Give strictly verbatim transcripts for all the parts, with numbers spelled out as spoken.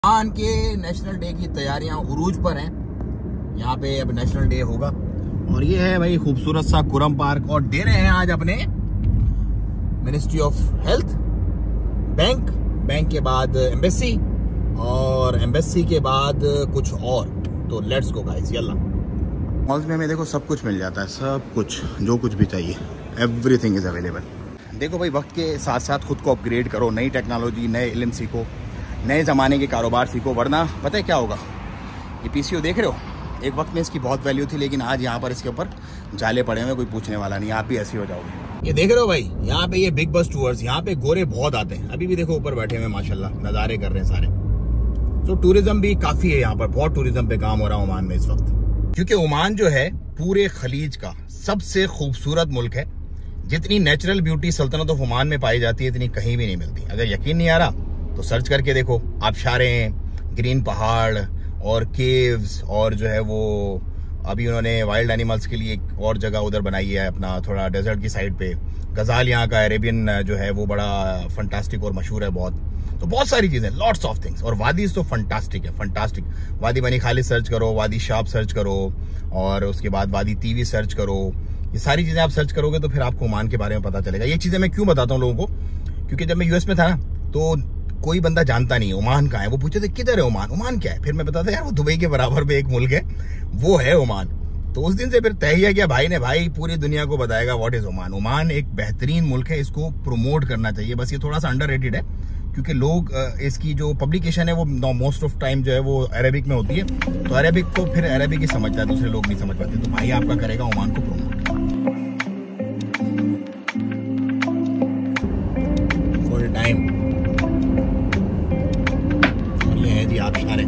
Oman के national day की तैयारियां उरूज पर हैं। यहाँ पे अब नेशनल डे होगा और ये है भाई खूबसूरत सा कुरम पार्क। और दे रहे हैं आज अपने ministry of health, bank, bank के बाद एम्बेसी और एम्बेसी के बाद कुछ और। तो लेट्स गो गाइस, यल्ला। मॉल्स में हमें देखो सब कुछ मिल जाता है, सब कुछ जो कुछ भी चाहिए, एवरीथिंग इज अवेलेबल। देखो भाई, वक्त के साथ साथ खुद को अपग्रेड करो, नई टेक्नोलॉजी, नए इल्म सीखो, नए ज़माने के कारोबार सीखो, वरना पता है क्या होगा। ये पीसीओ देख रहे हो, एक वक्त में इसकी बहुत वैल्यू थी, लेकिन आज यहाँ पर इसके ऊपर जाले पड़े हुए, कोई पूछने वाला नहीं, आप भी ऐसे हो जाओगे। ये देख रहे हो भाई, यहाँ पे ये बिग बस टूर्स, यहाँ पे गोरे बहुत आते हैं। अभी भी देखो ऊपर बैठे हुए माशाल्लाह, नज़ारे कर रहे हैं सारे। तो टूरिज्म भी काफ़ी है यहाँ पर, बहुत टूरिज्म पे काम हो रहा है ओमान में इस वक्त, क्योंकि ओमान जो है पूरे खलीज का सबसे खूबसूरत मुल्क है। जितनी नेचुरल ब्यूटी सल्तनत ऑफ ओमान में पाई जाती है, इतनी कहीं भी नहीं मिलती। अगर यकीन नहीं आ रहा तो सर्च करके देखो, आबशारें, ग्रीन पहाड़ और केव्स, और जो है वो अभी उन्होंने वाइल्ड एनिमल्स के लिए एक और जगह उधर बनाई है अपना, थोड़ा डेजर्ट की साइड पे। गजाल यहाँ का अरेबियन जो है वो बड़ा फंटास्टिक और मशहूर है बहुत। तो बहुत सारी चीजें, लॉट्स ऑफ थिंग्स। और वादीज तो फंटास्टिक है, फंटास्टिक। वादी बनी खालिद सर्च करो, वादी शाब सर्च करो, और उसके बाद वादी तीवी सर्च करो। ये सारी चीजें आप सर्च करोगे तो फिर आपको ओमान के बारे में पता चलेगा। ये चीजें मैं क्यों बताता हूँ लोगों को, क्योंकि जब मैं यूएस में था ना, तो कोई बंदा जानता नहीं ओमान कहाँ है। वो पूछते थे किधर है ओमान, ओमान क्या है। फिर मैं बताता यार वो दुबई के बराबर पे एक मुल्क है, वो है ओमान। तो उस दिन से फिर तय किया भाई ने, भाई पूरी दुनिया को बताएगा व्हाट इज ओमान। ओमान एक बेहतरीन मुल्क है, इसको प्रमोट करना चाहिए। बस ये थोड़ा सा अंडररेटेड है, क्योंकि लोग इसकी जो पब्लिकेशन है वो मोस्ट ऑफ टाइम जो है वो अरेबिक में होती है, तो अरेबिक को फिर अरेबिक ही समझता है, दूसरे लोग नहीं समझ पाते। तो भाई आपका करेगा ओमान को प्रमोट। फुल टाइम जी आप सारे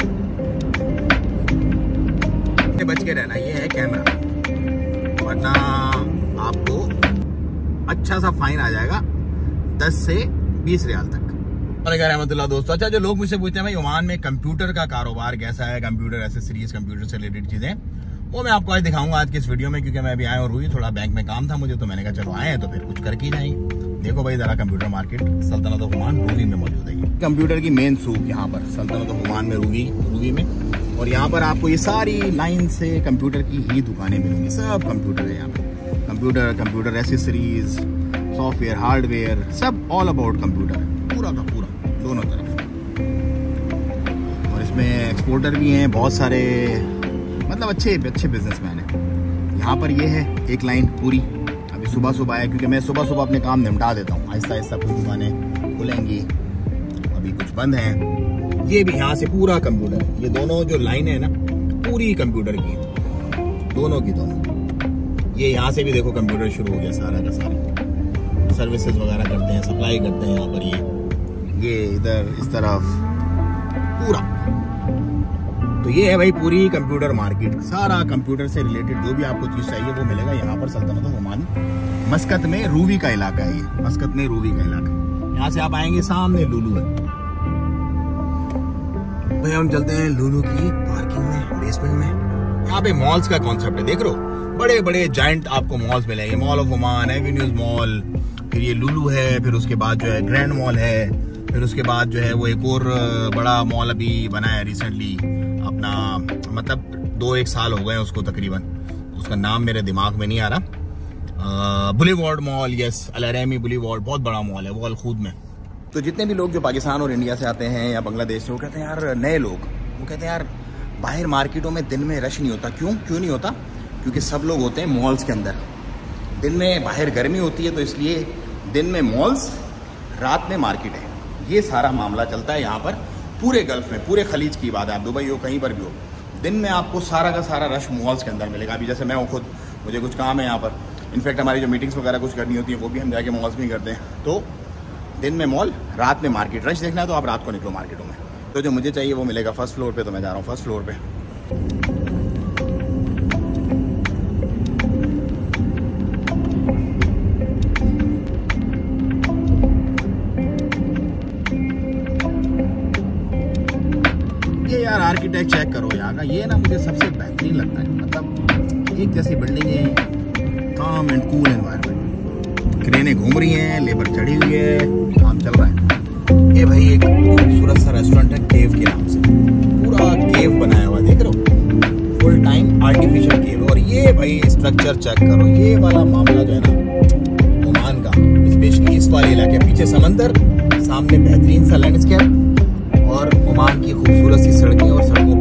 बच के रहना, ये है कैमरा, वरना आपको अच्छा सा फाइन आ जाएगा दस से बीस रियाल तक। रहमतुल्लाह दोस्तों। अच्छा, जो लोग मुझसे पूछते हैं भाई ओमान में कंप्यूटर का कारोबार कैसा है, कंप्यूटर एसेसरीज, कंप्यूटर से रिलेटेड चीजें, वो मैं आपको आज दिखाऊंगा आज के इस वीडियो में। क्योंकि मैं अभी आया और हुई, थोड़ा बैंक में काम था मुझे, तो मैंने कहा चलो आए हैं तो फिर कुछ करके ही जाएंगे। देखो भाई जरा, कंप्यूटर मार्केट सल्तनत ऑफ ओमान रूवी में मौजूद है। कंप्यूटर की मेन सूक यहाँ पर सल्तनत ऑफ ओमान में, रूवी रूवी में। और यहाँ पर आपको ये सारी लाइन से कंप्यूटर की ही दुकानें मिलेंगी, सब कंप्यूटर है यहाँ पे। Computer, computer accessories, software, hardware, सब ऑल अबाउट कंप्यूटर है, पूरा का पूरा, दोनों तरफ। और इसमें एक्सपोर्टर भी हैं बहुत सारे, मतलब अच्छे अच्छे बिजनेसमैन हैं। यहाँ पर ये है एक लाइन पूरी, अभी सुबह सुबह आया, क्योंकि मैं सुबह सुबह अपने काम निपटा देता हूँ। आहिस्ता आहिस्ता कुछ दुकानें खुलेंगी, अभी कुछ बंद हैं। ये भी यहाँ से पूरा कंप्यूटर, ये दोनों जो लाइन है ना पूरी कंप्यूटर की, दोनों की दोनों। ये यहाँ से भी देखो कंप्यूटर शुरू हो गया सारा का सारा, सर्विसेज वगैरह करते हैं, सप्लाई करते हैं यहाँ पर। ये ये इधर इस तरफ पूरा, तो ये है भाई पूरी कंप्यूटर मार्केट। सारा कंप्यूटर से रिलेटेड जो भी आपको चीज चाहिए वो मिलेगा यहाँ पर सल्तनत ऑफ ओमान। मस्कत में रूवी का इलाका है ये, मस्कत में रूवी का इलाका। यहाँ से आप आएंगे, सामने लुलू है भाई। हम चलते हैं लुलू की पार्किंग में, बेसमेंट में। यहाँ पे मॉल्स का कॉन्सेप्ट है, देख लो बड़े बड़े जाइंट आपको मॉल्स मिलेंगे। Mall of Oman, Avenues mall, फिर ये लुलू है, फिर उसके बाद जो है ग्रैंड मॉल है, फिर उसके बाद जो है वो एक और बड़ा मॉल अभी बना है रिसेंटली अपना, मतलब दो एक साल हो गए उसको तकरीबन, उसका नाम मेरे दिमाग में नहीं आ रहा। Boulevard mall, yes, Al Araimi Boulevard, बहुत बड़ा मॉल है वो अल-खुद में। तो जितने भी लोग जो पाकिस्तान और इंडिया से आते हैं या बांग्लादेश से, वो कहते हैं यार, नए लोग वो कहते हैं यार बाहर मार्केटों में दिन में रश नहीं होता। क्यों क्यों नहीं होता? क्योंकि सब लोग होते हैं मॉल्स के अंदर। दिन में बाहर गर्मी होती है, तो इसलिए दिन में मॉल्स, रात में मार्केट है। ये सारा मामला चलता है यहाँ पर पूरे गल्फ में, पूरे खलीज की बात है, आप दुबई हो कहीं पर भी हो, दिन में आपको सारा का सारा रश मॉल्स के अंदर मिलेगा। अभी जैसे मैं हूँ खुद, मुझे कुछ काम है यहाँ पर, इनफैक्ट हमारी जो मीटिंग्स वगैरह कुछ करनी होती है वो भी हम जाके मॉल्स में ही करते हैं। तो दिन में मॉल, रात में मार्केट। रश देखना है तो आप रात को निकलो मार्केटों में। तो जो मुझे चाहिए वो मिलेगा फर्स्ट फ्लोर पे, तो मैं जा रहा हूँ फर्स्ट फ्लोर पे। ये यार आर्किटेक्ट चेक करो यहाँ का, ये ना मुझे सबसे बेहतरीन लगता है। मतलब एक जैसी बिल्डिंग है, काम एंड कूल एनवायरनमेंट, क्रेनें घूम रही हैं, लेबर चढ़ी हुई है, काम चल रहा है। ये भाई एक खूबसूरत सा रेस्टोरेंट है केव के नाम से, पूरा केव बनाया हुआ देख रहे हो, फुल टाइम आर्टिफिशियल केव। और ये भाई स्ट्रक्चर चेक करो, ये वाला मामला जो है ना ओमान का, स्पेशली इस वाले इलाके, पीछे समंदर, सामने बेहतरीन सा लैंडस्केप और ओमान की खूबसूरत सी सड़कें और सड़कों